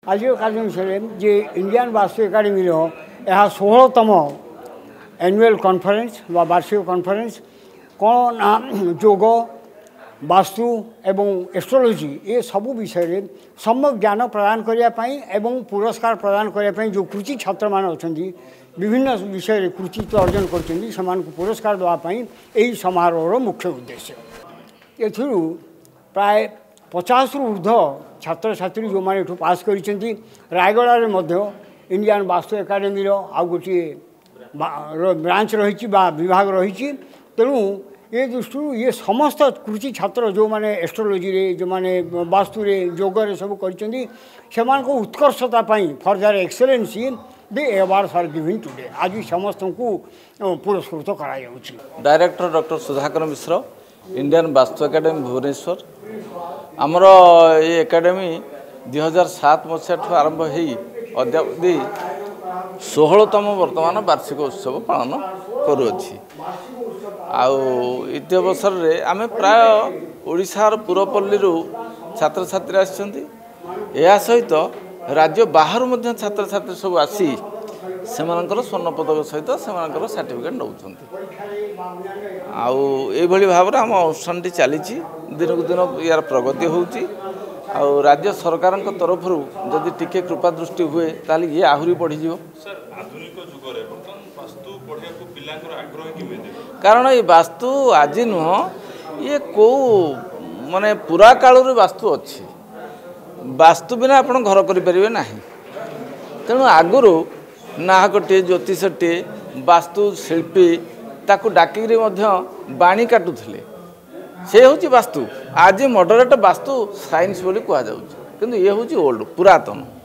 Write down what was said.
आज कार्यक्रम जे Indian Vastu academy यह 16तम एनुअल कॉन्फ्रेंस व वार्षिक कॉन्फ्रेंस कौन ना योग वास्तु एवं एस्ट्रोलॉजी ये सबू विषय सम्यक ज्ञान प्रदान करने एवं पुरस्कार प्रदान करने जो कृषि छात्र मान अच्छा विभिन्न विषय कृतित्व अर्जन कर पुरस्कार देवाई यही समारोह मुख्य उद्देश्य ए प्राय 50 रु ऊर्ध छात्र छात्री जो मैंने पास कर रायगड़ा इंडियन वास्तु एकाडेमी आ गोटे ब्रांच रही विभाग रही तेणु ये दृष्टि ये समस्त कृषि छात्र जो माने एस्ट्रोलॉजी रे जो माने वास्तु रे योग रे सब कर उत्कर्षता for their excellency the awards are given today आज समस्त को पुरस्कृत करा director doctor Sudhakar Mishra Indian Vastu academy Bhubaneswar आमर ये एकाडेमी 2007 मसीहा आरंभ हो अद्यावधि 16तम वर्तमान वार्षिक उत्सव पालन करुअछि। इति अवसर रे आमे प्राय ओडिशार पुरपल्ली छात्र छात्री आछंती या सहित राज्य बाहर मध्य छात्र छात्री सब आसी सेमानकर स्वर्ण पदक सहित सेमानकर सर्टिफिकेट नउछंती एभली भाव आम अनुष्ठान चली दिन को दिन यार प्रगति होउची राज्य सरकार तरफ जदि टिके कृपा दृष्टि हुए ताली ये आहुरी बढ़ी जीवो कारण ये वास्तु आज नुह ये कौ माने पूरा काल वास्तु अच्छी वास्तु बिना आप घर करें ना तेणु आगुरी नाहकटे ज्योतिषटे वास्तु शिल्पी ताकू डाकिक बाणी काटुले से हूँ वास्तु आज मॉडरेट वास्तु साइंस बोली कहुच्छे किंतु ये हूँ ओल्ड पुरातन।